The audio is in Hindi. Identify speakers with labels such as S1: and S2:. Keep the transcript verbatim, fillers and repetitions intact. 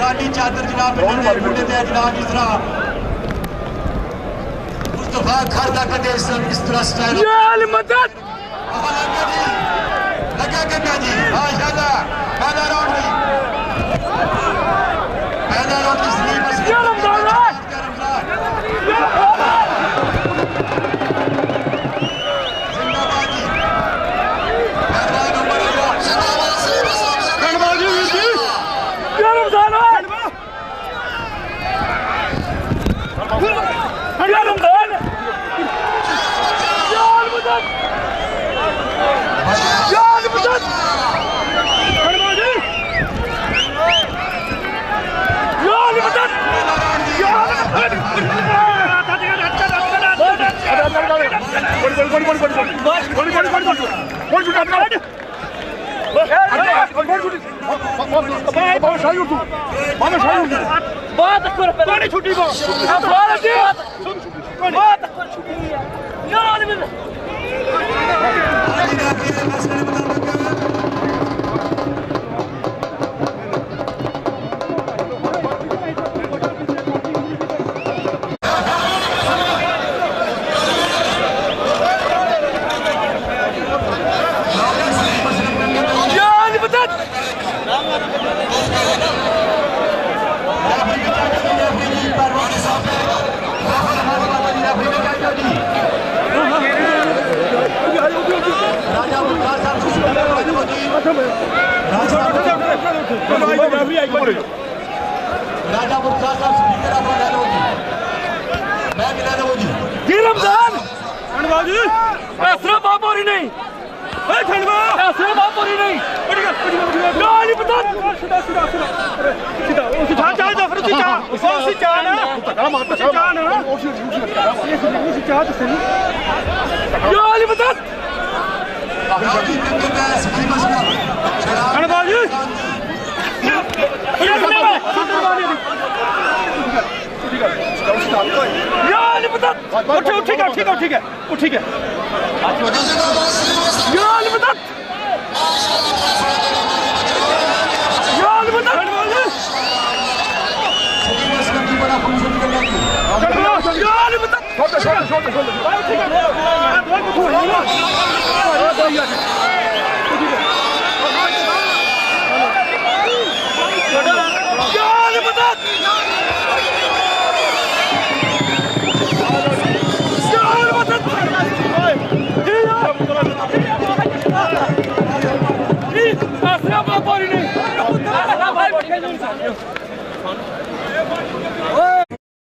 S1: लाली चादर जनाब बुढ़े थे जनाब जिस तरह मुस्तफा खरदा कदे इस तरह स्टाइल मदद लगा के जी माशाल्लाह पहला राउंड नहीं पहला राउंड की स्लीप बस क्या रमजान है जिंदाबाद जी पहला नंबर जिंदाबाद जी क्या रमजान है क्या रमजान यार मदद यार मदद छुट्टी राजा मुख्तार साहब स्पीकर आप लाने होगी मैं भी लाने होगी ये रमजान खंडवा जी ऐसा बापोरी नहीं ए खंडवा ऐसा बापोरी नहीं बढ़िया बढ़िया नहीं पता सीधा सीधा सीधा सीधा चाह जा फिर सीधा उसी चाह ना तगड़ा मारता चाह ना उसी उसी चाह तो सही ये नहीं पता खंडवा जी ठीक है ठीक है ठीक है ठीक है नहीं